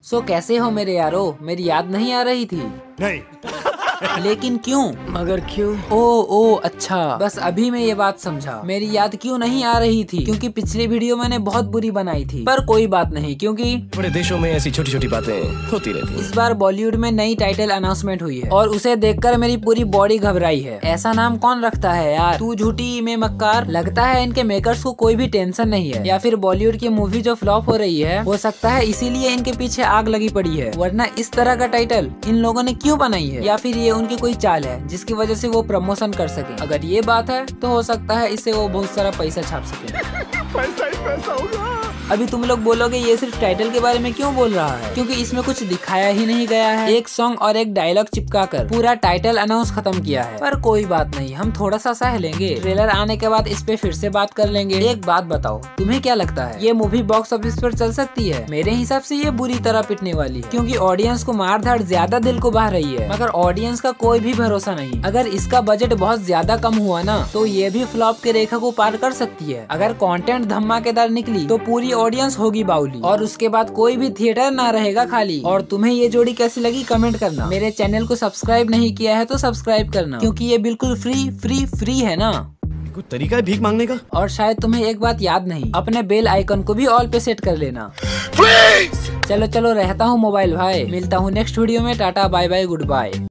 सो कैसे हो मेरे यारो, मेरी याद नहीं आ रही थी? नहीं। लेकिन क्यों? मगर क्यों? ओ अच्छा, बस अभी मैं ये बात समझा। मेरी याद क्यों नहीं आ रही थी? क्योंकि पिछली वीडियो मैंने बहुत बुरी बनाई थी। पर कोई बात नहीं, क्योंकि बड़े देशों में ऐसी छोटी छोटी बातें होती रहती हैं। इस बार बॉलीवुड में नई टाइटल अनाउंसमेंट हुई है और उसे देखकर मेरी पूरी बॉडी घबराई है। ऐसा नाम कौन रखता है यार? तू झूठी मैं मक्कार। लगता है इनके मेकर्स को कोई भी टेंशन नहीं है, या फिर बॉलीवुड की मूवी जो फ्लॉप हो रही है, हो सकता है इसीलिए इनके पीछे आग लगी पड़ी है। वरना इस तरह का टाइटल इन लोगों ने क्यों बनाई है? या फिर ये उनकी कोई चाल है जिसकी वजह से वो प्रमोशन कर सके? अगर ये बात है तो हो सकता है इससे वो बहुत सारा पैसा छाप सके। पैसा ही पैसा होगा। अभी तुम लोग बोलोगे ये सिर्फ टाइटल के बारे में क्यों बोल रहा है? क्योंकि इसमें कुछ दिखाया ही नहीं गया है। एक सॉन्ग और एक डायलॉग चिपका कर पूरा टाइटल अनाउंस खत्म किया है। पर कोई बात नहीं, हम थोड़ा सा सह लेंगे। ट्रेलर आने के बाद इस पे फिर से बात कर लेंगे। एक बात बताओ, तुम्हें क्या लगता है ये मूवी बॉक्स ऑफिस पर चल सकती है? मेरे हिसाब से ये बुरी तरह पिटने वाली है, क्योंकि ऑडियंस को मार धाड़ ज्यादा दिल को बहा रही है। मगर ऑडियंस का कोई भी भरोसा नहीं। अगर इसका बजट बहुत ज्यादा कम हुआ ना, तो ये भी फ्लॉप के रेखा को पार कर सकती है। अगर कंटेंट धमाकेदार निकली तो पूरी ऑडियंस होगी बाउली, और उसके बाद कोई भी थिएटर ना रहेगा खाली। और तुम्हें ये जोड़ी कैसी लगी कमेंट करना। मेरे चैनल को सब्सक्राइब नहीं किया है तो सब्सक्राइब करना, क्योंकि ये बिल्कुल फ्री है ना। कोई तरीका है भीख मांगने का? और शायद तुम्हें एक बात याद नहीं, अपने बेल आइकन को भी ऑल पे सेट कर लेना। चलो रहता हूँ मोबाइल भाई, मिलता हूँ नेक्स्ट वीडियो में। Tata bye bye good bye.